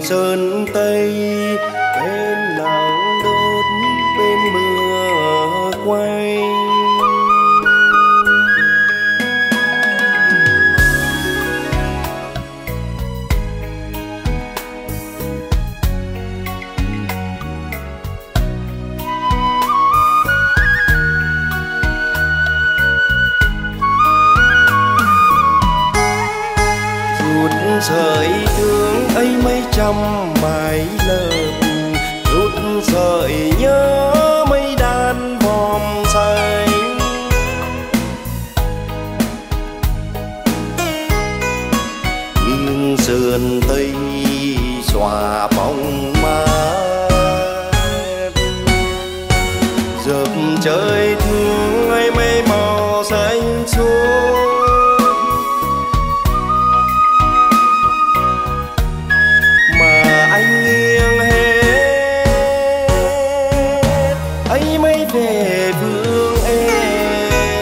sơn tây, bên nắng đốt bên mưa quay. Sợi thương ấy mấy trăm mái lợp, rút sợi nhớ mấy đàn bom xanh. Nghiêng sườn tây xòa bóng mát, dợp trời thương ấy mấy màu xanh suốt. Về vương em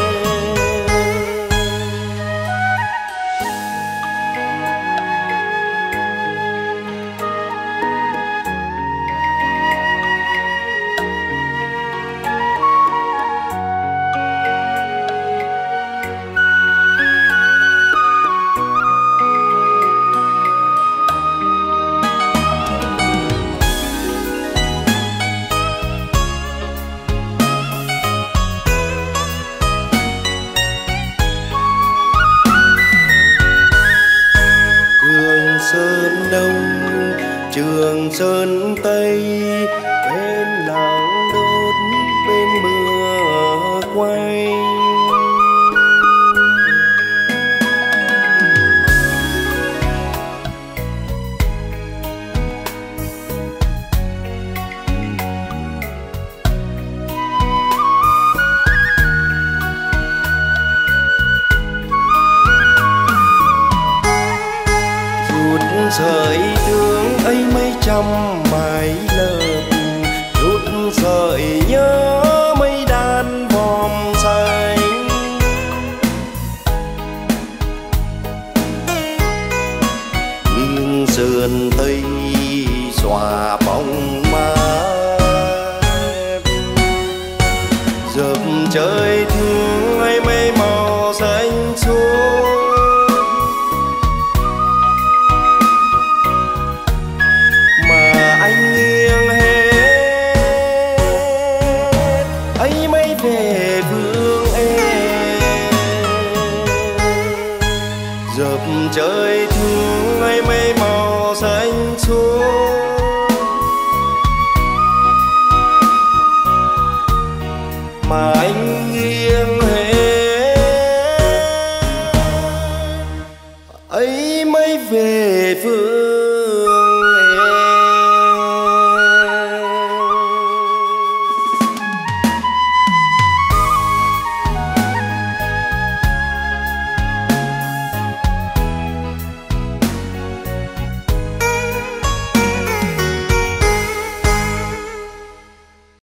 Sơn đông Trường Sơn Tây, bên nắng đốt bên mưa quay. Sợi thương ấy mấy trăm mái lợp, rút sợi nhớ mấy đàn bom xanh. Nghiêng sườn tây xòa bóng mát, dợp trời thương ấy mấy màu xanh suốt. Về vương em dợp trời thương ấy mây